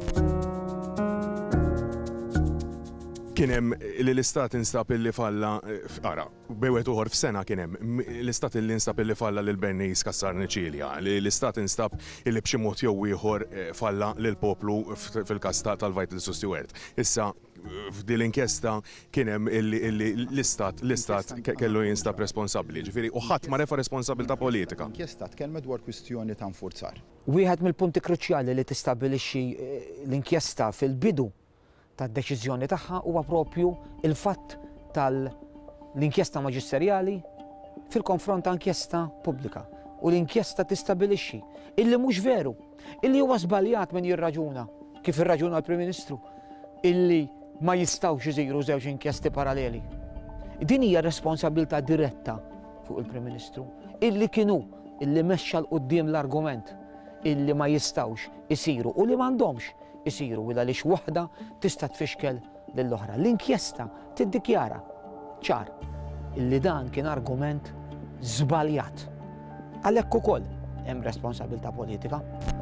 Kien hemm li l-Istat instab illi falla, ara, bewet uħor f'sena kien hemm l-Istat illi instab illi falla lil Bernice Cassar Nicilja, l-Istat instab illi b'xi mod jew ieħor falla lil poplu fil-każ tal-Vital Stewart. Issa f'din l-inkjesta kien hemm l-Istat kellu jinstab responsabbli, ġifieri u ħadd ma refa responsabilità politika. L-inkjesta tkellmet dwar kwistjoni ta' nfurzar. Wieħed mill-punti kruċjali li tistabbilixxi l-inkjesta fil-bidu tad-deċiżjoni tagħha huwa propju il-fatt tal-inkjesta maġisterjali fil-konfront ta' inkjesta pubblika. U l-inkjesta tistabilixxi illi mhux veru, illi huwa żbaljat min jirraġuna kif irraġuna l-Prim Ministru illi ma jistgħux isiru żewġ inkjesti paralleli. Din hija responsabilità diretta fuq il-Prim Ministru illi illi mexxa l quddiem l-argument illi ma jistgħux isiru u li m'għandhomx isiru għaliex waħda tista' tfixkel lill-oħra. L-inkjesta tiddikjara ċar illi dan kien argument żbaljat. Għalhekk ukoll hemm responsabilità politika.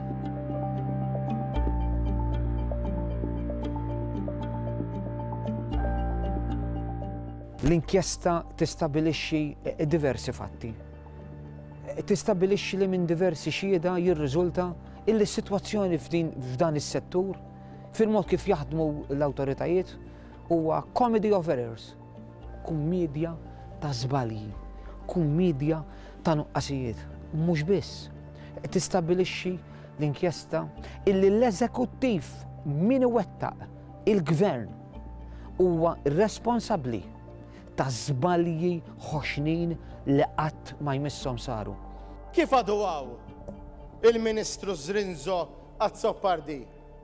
L-inkjesta tistabilixxi diversi fatti. Tistabilixxi li minn diversi xhieda jirriżulta illi s-sitwazzjoni f'dan is-settur fil-mod kif jaħdmu l-awtoritajiet huwa comedy of errors, kummedja ta' żbalji, kummedja ta' nuqqasijiet. Mhux biss, tistabbilixxi l-inkjesta illi l-eżekuttiv min iwettaq il-gvern huwa responsabbli ta' żbalji ħoxnin li qatt ma jmisshom saru. Kif għadu għaw il-Ministru Zrinzo Azzopardi?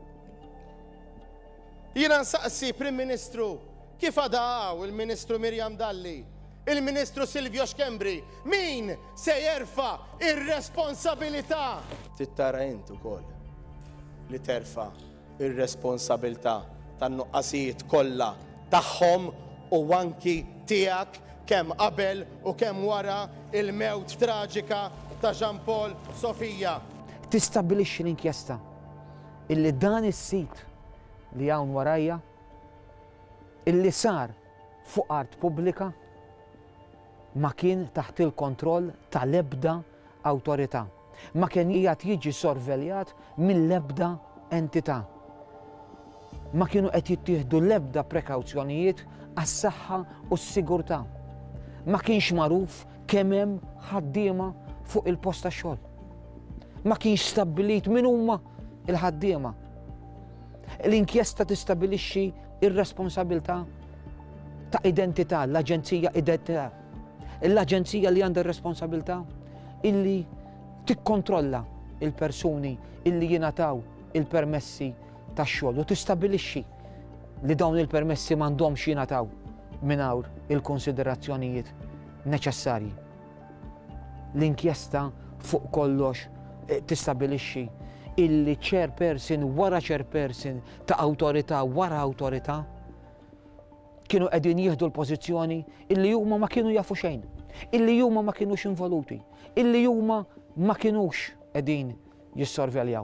Jiena nsaqsi Prim Ministru, kif għada għaw il-Ministru Mirjam Dalli, il-Ministru Silvio Xkembri, min se jerfa ir-responsabilità? Tittara int ukoll li terfa ir-responsabilità tan-nuqqasijiet kollha tagħhom u anki tiegħek kemm qabel u kemm wara il-mewt traġika ta' Jean Paul Sofija. Tistabbilixxi l-inkjesta illi dan is-sit li hawn warajja illi sar fuq art pubblika ma kien taħt il-kontroll tal-ebda awtorità. Ma kien qiegħed jiġi sorveljat mill-ebda entità. Ma kienu qed jittieħdu l-ebda prekawzjonijiet għas-saħħa u s-sigurtà. Ma kienx magħruf kemm hemm ħaddiema fuq il-post tax-xogħol. Ma kienx stabbilit min huma il-ħaddiema. L-inkjesta tistabbilixxi ir-responsabilità ta' identità, l-Aġenzija Identità. l-aġenzija li għandha r-responsabilità illi tikkontrolla il-persuni illi jingħataw il-permessi tax-xogħol u tistabilixxi li dawn il-permessi m'għandhomx jingħataw mingħajr il-konsiderazzjonijiet neċessarji. L-inkjesta fuq kollox tistabilixxi illi chairperson wara chairperson ta' awtorità wara awtorità kienu qegħdin jieħdu l-pożizzjoni illi huma ma kienu jafu xejn, illi huma ma kienux involuti, illi huma ma kienux qegħdin jissorveljaw.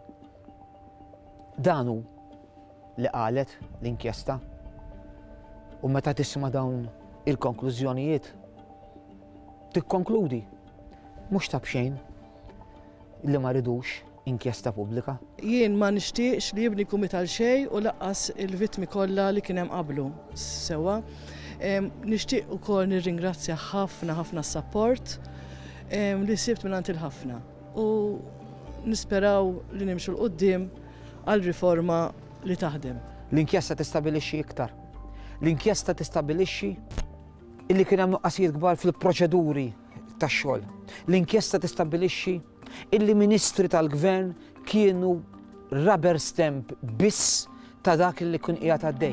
Danu li qalet l-inkjesta u meta tisma' dawn il-konklużjonijiet tikkonkludi mhux ta' bxejn li ma ridux inkjesta pubblika. Jien ma nixtieqx li jibni kumital xejn u laqqas il-vittmi kollha li kien hemm qablu sewa. Nixtieq ukoll nirringrazzja ħafna s-support li sibt mingħand il-ħafna u nisperaw li nimxu l-qudiem għal riforma li taħdem. L-inkjesta tistabilixxi iktar. L-inkjesta tistabilixxi illi kien hemm nuqqasijiet kbar fil-proċeduri tax-xogħol. L-inkjesta tistabilixxi illi ministri tal-gvern kienu rubber stamp biss ta' dak li kien qiegħed għaddej.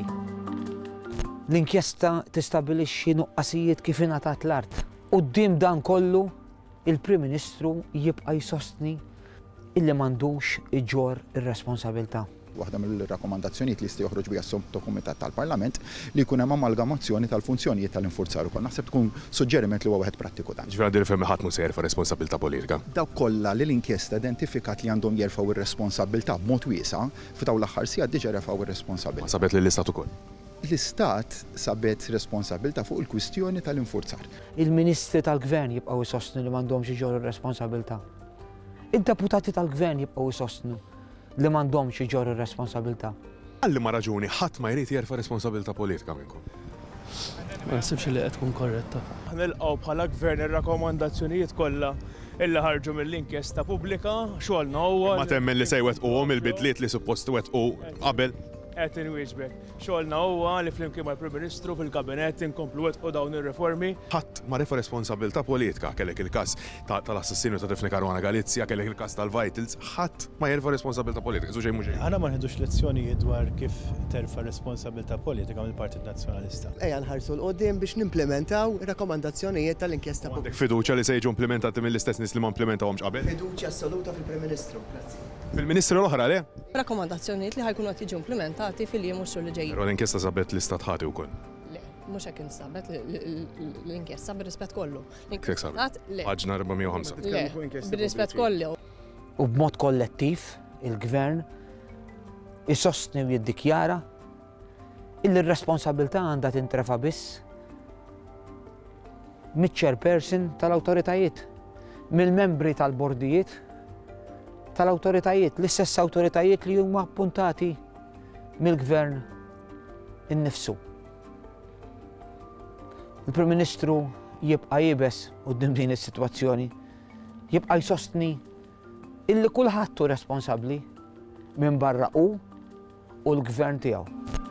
L-inkjesta tistabilixxi nuqqasijiet kif ingħatat l-art. Quddiem dan kollu il-Prim Ministru jibqa' jsostni illi m'għandux iġor ir-responsabilità. Waħda mill-rakkomandazzjonijiet li jista' joħroġ biha s-sottokumitat tal-Parlament li jkun hemm amalgamazzjoni tal-funzjonijiet tal-infurzar ukoll. Naħseb tkun suġġeriment li huwa wieħed prattiku dan. Ġifieri dir ħadd mhux se jerfa' responsabilità politika. Dawk kollha li l-inkjesta identifikat li għandhom jerfgħu ir-responsabilità b'mod wiesa' f'dawn l-aħħar sigħat diġà refgħu ir-responsabilità. Sabet li l-istat ukoll. L-istat sabet responsabilità fuq il-kwistjoni tal-infurzar. Il-ministri tal-gvern jibqgħu jsostnu li m'għandhomx iġorru r-responsabilità. Id-deputati tal-gvern jibqgħu jsostnu li m'għandhomx iġorru r-responsabilità. Għalli ma raġuni ħadd ma jrid jerfa' responsabilità politika minnkom. Ma nasibx li qed tkun korretta. Nilqgħu bħala gvern ir-rakkomandazzjonijiet kollha illi ħarġu mill-inkjesta pubblika, xogħolna huwa. Ma temmen li se jwettquhom il-bidliet li suppost wettqu qabel. Qed inwieġbek. Xogħolna huwa li flimkien mal-Prim Ministru fil-Kabinett inkomplu wettqu dawn ir-riformi. Ħadd ma refa responsabilità politika, kellek il-każ tal-assassinju ta' Tifni Karwana Galizja, kellek il-każ tal-Vitals, ħadd ma jerfa responsabilità politika, xejn mhux. Aħna ma nħedux lezzjonijiet dwar kif terfa' responsabilità politika mill-Partit Nazzjonalista. Ejja nħarsu l-qudiem biex nimplementaw ir-rakkomandazzjonijiet tal-inkjesta pubblika. Fiduċja li se jiġu implementati mill-istess nies li ma implementawhomx qabel? Fiduċja assoluta fil-Prim Ministru. Grazzi. Fil-Ministru l-oħra le? Rakkomandazzjonijiet li ħajkunu qed jiġu implementati fil-jiem u xhur li ġejjin. Però l-inkjesta sabet l-istat ħati wkoll. Le, mhux hekk insabet l-inkjesta bir-rispett kollu. Kif sabet? Paġna 405. Le, bir-rispett kollu. U b'mod kollettiv il-gvern isostni u jiddikjara illi r-responsabilità għandha tintrefa' biss miċ-chairperson tal-awtoritajiet, mill-membri tal-bordijiet tal-awtoritajiet, l-istess awtoritajiet li huma appuntati mill-gvern innifsu. Il-Prim Ministru jibqa' jibes quddiem din is-sitwazzjoni, jibqa' jsostni illi kulħadd hu responsabbli minn barra u l-gvern tiegħu.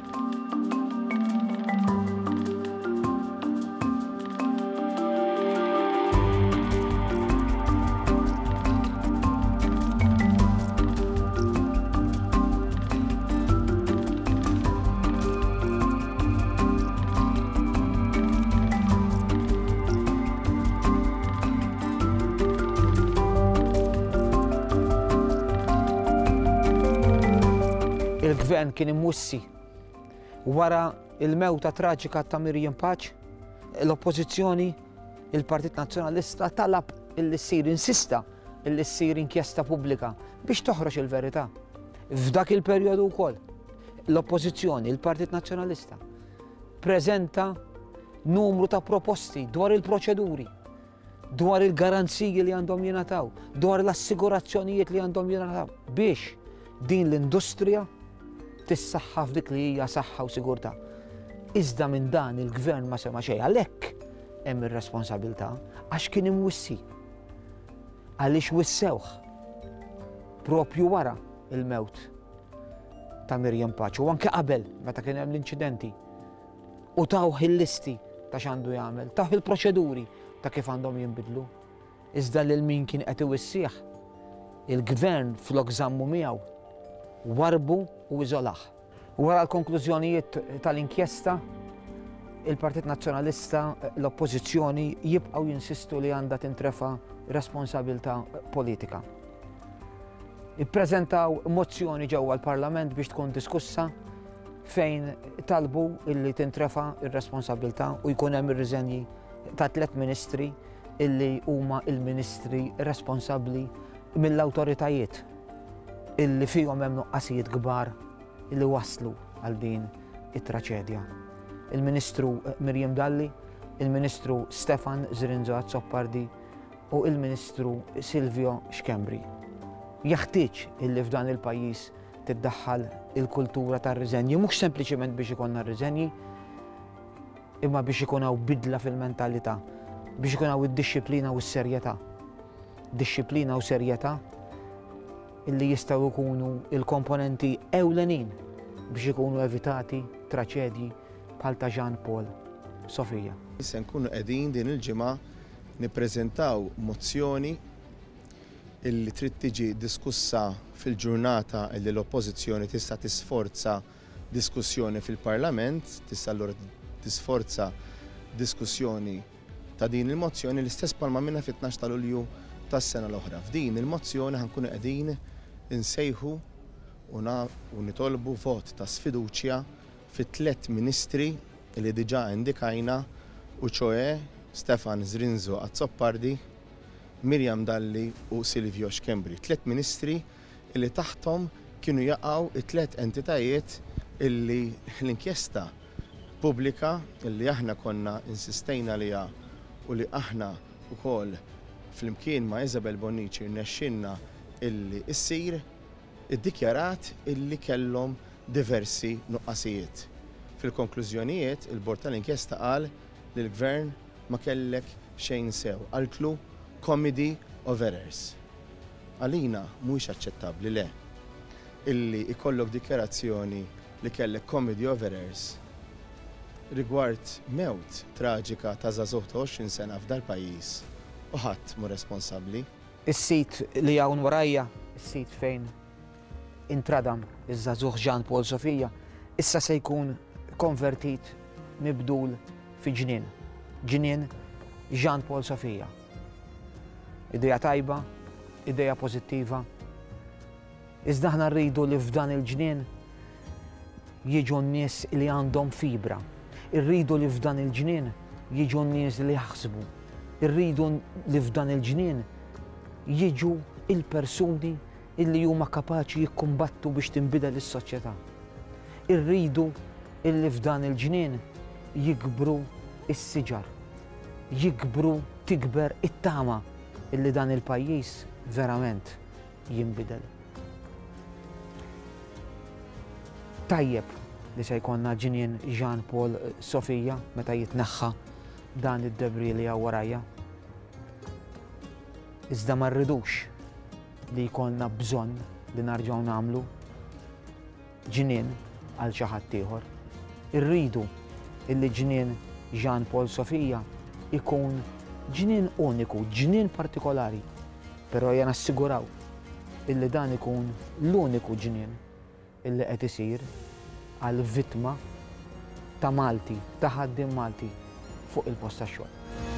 Il-gvern kien imwissi wara il-mewta traġika ta' Mirjam Paċ, l-oppożizzjoni, il-Partit Nazzjonalista talab illi ssir insista illi ssir inkjesta pubblika biex toħroġ il-verità. F'dak il-perjodu wkoll l-oppożizzjoni, il-Partit Nazzjonalista preżenta numru ta' proposti dwar il-proċeduri, dwar il-garanziji li għandhom jingħataw, dwar l-assigurazzjonijiet li għandhom jingħataw biex din l-industrija tissaħħa f'dik li hija saħħa u sigurtà. Iżda minn dan il-gvern ma sema xejn, għalhekk hemm ir-responsabilità għax kien imwissi. Għaliex wissewh propju wara il-mewt ta' Mirjam Paċ u anke qabel meta kien hemm l-inċidenti u tawh il-listi ta' x'għandu jagħmel, taf il-proċeduri ta' kif għandhom jinbidlu. Iżda lil min kien qed iwissih, il-gvern flok żammu miegħu warbu u iżolaħ. Wara l-konklużjonijiet tal-inkjesta, il-Partit Nazzjonalista, l-Oppożizzjoni jibqgħu jinsistu li għandha tintrefa' responsabilità politika. Ippreżentaw mozzjoni ġewwa l-Parlament biex tkun diskussa fejn talbu illi tintrefa' ir-responsabilità u jkun hemm ir-riżenji ta' 3 ministri illi huma il-ministri responsabbli mill-awtoritajiet illi fihom hemm nuqqasijiet kbar illi waslu għal din it-traċedja. Il-Ministru Mirjam Dalli, il-Ministru Stefan Zrinzo Azzoppardi u il-Ministru Silvio Xkembri. Jaħtieġ illi f'dan il-pajjiż tiddaħħal il-kultura tar-riżenji, mhux sempliċement biex ikonna riżenji, imma biex ikun hawn bidla fil-mentalità, biex ikun hawn id-dixxiplina u s-serjetà. Dixxiplina u serjetà illi jistgħu jkunu il-komponenti ewlenin biex ikunu evitati traċedji bħal ta' Jean Paul Sofija. Se nkunu qegħdin din il-ġimgħa nippreżentaw mozzjoni illi trid tiġi diskussa fil-ġurnata illi l-Oppożizzjoni tista' tisforza diskussjoni fil-Parlament, tista' allura tisforza diskussjoni ta' din il-mozzjoni l-istess palma minna fit-12 ta' Lulju tas-sena l-oħra. F'din il-mozzjoni ħankunu qegħdin insejħu u nitolbu vot ta' sfiduċja fit-3 ministri li diġà indikajna u ċoe Stefan Zrinzo Azzoppardi, Mirjam Dalli u Silvio Xkembri. 3 ministri li taħtom kienu jaqgħu 3 entitajiet illi l-inkjesta pubblika illi aħna konna insistejna liha u li aħna wkoll flimkien ma' Isabel Bonnici rnexxinna illi issir iddikjarat illi kellhom diversi nuqqasijiet. Fil-konklużjonijiet, il-bord tal-inkjesta qal li l-gvern ma kellek xejn sew, qaltlu comedy of errors. Għalina mhuwiex aċċettabbli le illi ikollok dikjarazzjoni li kellek comedy of errors rigward mewt traġika ta' żagħżugħ ta' 20 sena f'dal pajjiż u ħadd mhu responsabbli. Is-sit li hawn warajja, is-sit fejn intradam iż-żagħżugħ Jean Paul Sofija, issa se jkun konvertit mibdul fi ġnien. Ġnien Jean Paul Sofija. Ideja tajba, ideja pożittiva. Iżda aħna rridu li f'dan il-ġnien jiġu n-nies li għandhom fibra. Irridu li f'dan il-ġnien jiġu n-nies li jaħsbu. Irridu li f'dan il-ġnien jiġu il-persuni illi huma kapaċi jikkumbattu biex tinbidel is-soċjetà. Irridu illi f'dan il-ġnien jikbru is-siġar, jikbru tikber it-tama illi dan il-pajjiż verament jinbidel. Tajjeb li se jkollna ġnien Jean Paul Sofija meta jitneħħa dan id-debri li hawn warajja. Iżda ma rridux li jkollna bżonn li narġgħu nagħmlu ġnien għal xi ħadd ieħor. Irridu illi ġnien Jean Paul Sofija ikun ġnien uniku, ġnien partikolari, però jena assiguraw illi dan ikun l-uniku ġnien illi qed isir għal vittma ta' Malti, ta' ħaddiem Malti fuq il-post tax-xogħol.